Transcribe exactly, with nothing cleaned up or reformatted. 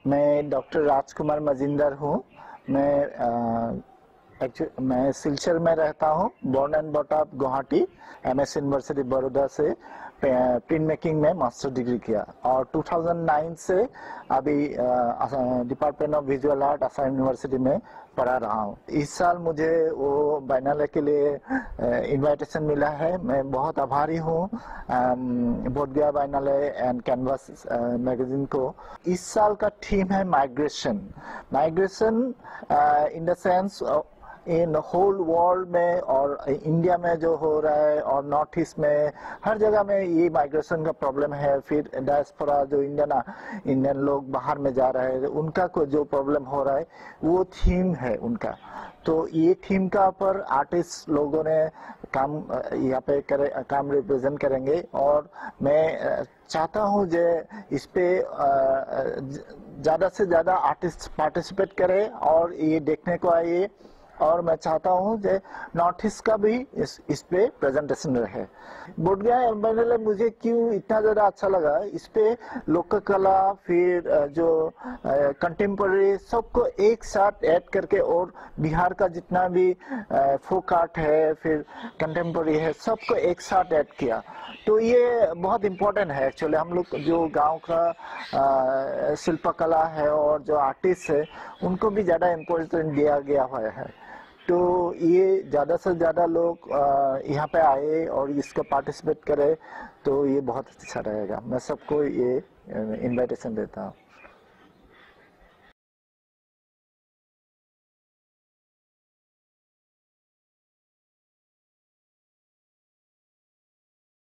मैं डॉक्टर राजकुमार मजिंदर हूँ। मैं एक्चुअली मैं सिलचर में रहता हूँ। Born and brought up Guwahati. MS university Baroda से प्रिंट मेकिंग में मास्टर डिग्री किया और दो हज़ार नौ से अभी department of visual art Assam university में पढ़ा रहा हूँ। इस साल मुझे वो बायनाले के लिए इनविटेशन मिला है। मैं बहुत आभारी हूँ Bodhgaya biennale and canvas magazine को। इस साल का थीम है migration. Migration in the sense in whole world में और इंडिया में जो हो रहा है और नॉर्थ ईस्ट में हर जगह में ये माइग्रेशन का प्रॉब्लम है। फिर डायस्पोरा जो इंडियन इंडियन लोग बाहर में जा रहे हैं उनका को जो प्रॉब्लम हो रहा है वो थीम है उनका। तो ये थीम का पर आर्टिस्ट लोगों ने काम यहाँ पे करे काम रिप्रेजेंट करेंगे और मैं चाहता हूँ जो इस पे ज़्यादा से ज़्यादा आर्टिस्ट पार्टिसिपेट करें और ये देखने को आइए। और मैं चाहता हूँ जो नॉर्थ ईस्ट का भी इस इस पे प्रेजेंटेशन रहे। बोधगया बायनाले मुझे क्यों इतना ज़्यादा अच्छा लगा, इस पे लोक कला फिर जो कंटेम्पररी सबको एक साथ ऐड करके और बिहार का जितना भी फोक आर्ट है फिर कंटेम्पररी है सबको एक साथ ऐड किया। तो ये बहुत इम्पोर्टेंट है एक्चुअली। हम लोग जो गांव का शिल्पकला है और जो आर्टिस्ट है उनको भी ज़्यादा इम्पोर्टेंस दिया गया हुआ है। तो ये ज़्यादा से ज़्यादा लोग यहाँ पे आए और इसको पार्टिसिपेट करें तो ये बहुत अच्छा रहेगा। मैं सबको ये इनविटेशन देता हूँ।